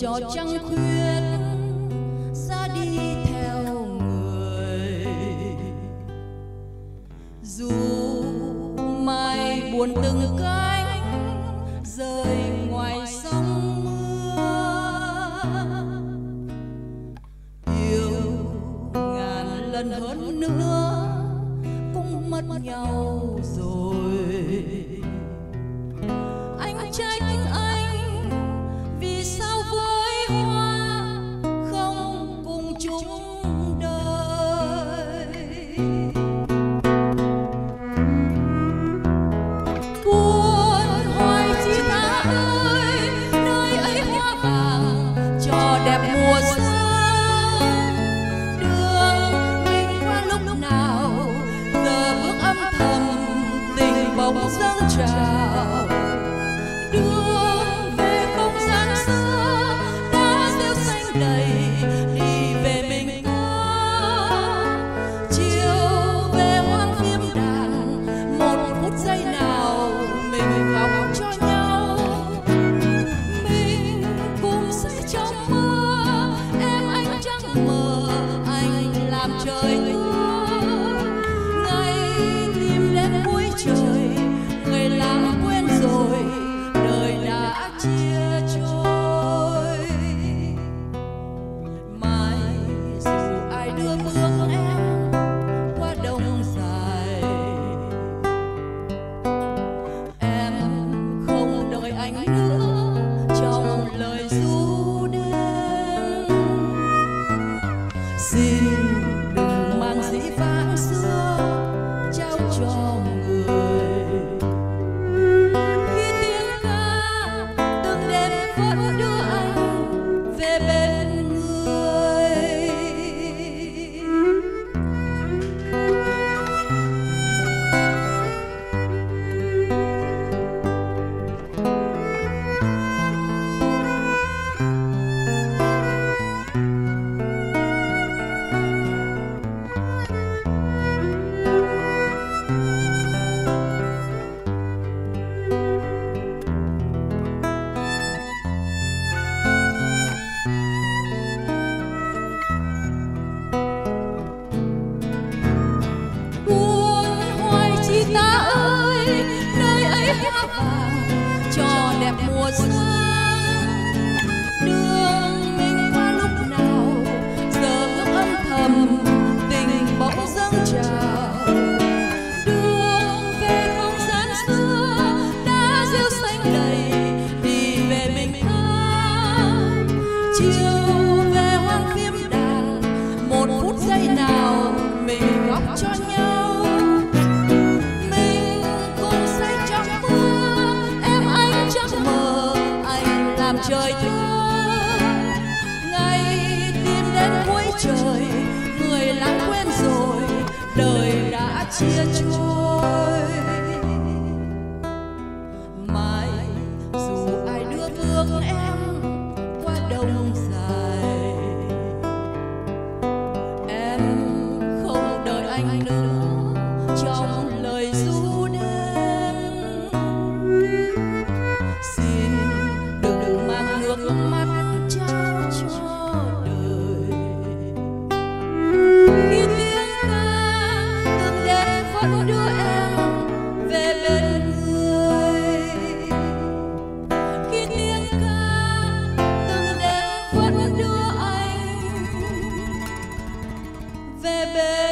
cho trăng khuyết ra đi theo người. Dù mai buồn từng cánh rơi ngoài sông mưa, yêu ngàn lần hơn nữa cũng mất nhau rồi. Anh trách anh vì sao với hoa không cùng chung đời. Buồn hoài chi ta ơi, nơi ấy hoa vàng cho đẹp mùa xuân. Đường mình qua lúc nào giờ bước âm thầm tình bỗng dâng trào. Đường về không gian xưa đã rêu xanh đầy, đi về mình có chiều về hoang viêm đàn. Một phút giây nào mình khóc cho nhau, mình cùng say trong mơ. Em anh chẳng mơ anh làm trời mưa. Ngày tìm đến cuối trời người lãng quên rồi, đời đã chia trôi. Mai dù ai đưa bước em qua đông dài, em không đợi anh nữa trong lời ru đêm. Xin đừng mang dĩ vãng xưa trao cho người. Khi tiếng ca từng đêm vẫn đưa anh về bên người. Ta ơi, nơi ấy hoa vàng cho đẹp mùa xuân. Đường mình qua lúc nào giờ ước âm thầm tình bỗng dâng trào. Đường về không gian xưa đã rêu xanh đầy, đi về mình ta chiều về hoang viêm đàn. Một phút giây nào mình khóc cho nhau, trời thương. Ngày tìm đến cuối trời người lãng quên rồi, đời đã chia trôi. Mai dù ai đưa bước em qua đông dài, em không đợi anh nữa trong lời ru đêm. Xin nước mắt trao cho đời. Khi tiếng ca từng đêm vẫn đưa em về bên người. Khi tiếng ca từng đêm vẫn đưa anh về bên